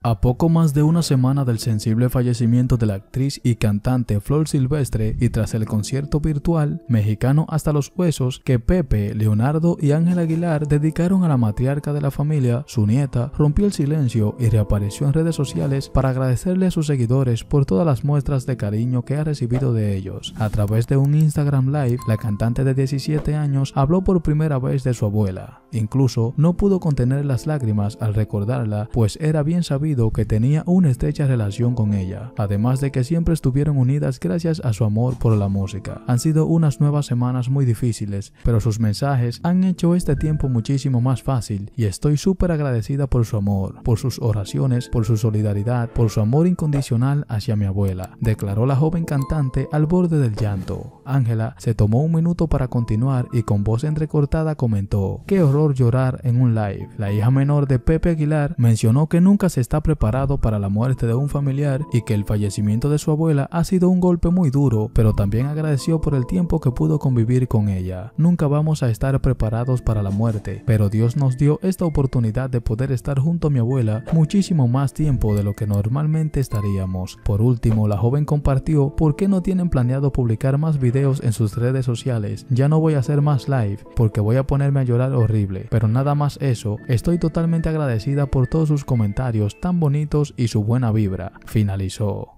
A poco más de una semana del sensible fallecimiento de la actriz y cantante Flor Silvestre y tras el concierto virtual mexicano hasta los huesos que Pepe, Leonardo y Ángel Aguilar dedicaron a la matriarca de la familia, su nieta rompió el silencio y reapareció en redes sociales para agradecerle a sus seguidores por todas las muestras de cariño que ha recibido de ellos. A través de un Instagram Live, la cantante de 17 años habló por primera vez de su abuela. Incluso no pudo contener las lágrimas al recordarla, pues era bien sabido que tenía una estrecha relación con ella, además de que siempre estuvieron unidas gracias a su amor por la música. Han sido unas nuevas semanas muy difíciles, pero sus mensajes han hecho este tiempo muchísimo más fácil y estoy súper agradecida por su amor, por sus oraciones, por su solidaridad, por su amor incondicional hacia mi abuela, declaró la joven cantante al borde del llanto. Ángela se tomó un minuto para continuar y con voz entrecortada comentó: "Qué horror llorar en un live". La hija menor de Pepe Aguilar mencionó que nunca se está preparado para la muerte de un familiar y que el fallecimiento de su abuela ha sido un golpe muy duro, pero también agradeció por el tiempo que pudo convivir con ella. Nunca vamos a estar preparados para la muerte, pero Dios nos dio esta oportunidad de poder estar junto a mi abuela muchísimo más tiempo de lo que normalmente estaríamos. Por último, la joven compartió por qué no tienen planeado publicar más videos en sus redes sociales. Ya no voy a hacer más live porque voy a ponerme a llorar horrible, pero nada más eso, estoy totalmente agradecida por todos sus comentarios tan bonitos y su buena vibra, finalizó.